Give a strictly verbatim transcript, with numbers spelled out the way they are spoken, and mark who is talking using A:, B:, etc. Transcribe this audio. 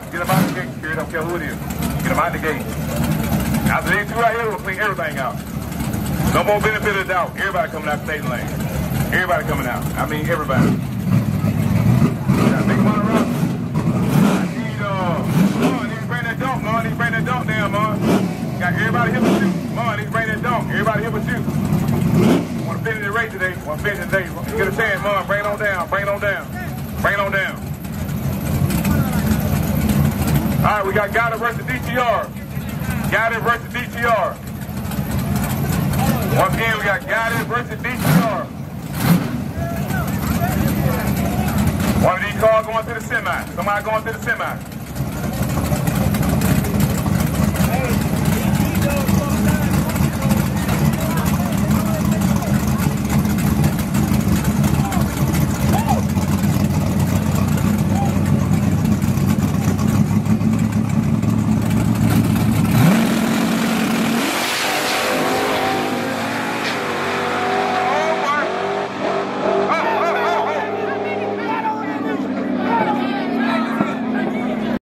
A: Get them out the gate, Spirit. Don't care who it is. Get them out the gate. After these two right here, we'll clean everything out. No more benefit of the doubt. Everybody coming out the state lane. Everybody coming out. I mean, everybody. Big one around. I need, uh, Mom, I need to bring that dump, Mom. I need to bring that dump down, Mom. Got everybody here but you. Mom, I need to bring that dump. Everybody here but you. Want to finish the race today. Want to finish the day. Get a chance, Mom. Bring it on down. Bring it on down. Bring it on down. All right, we got Gotti versus D T R. Gotti versus D T R. Once again, we got Gotti versus D T R. One of these cars going to the semi. Somebody going to the semi.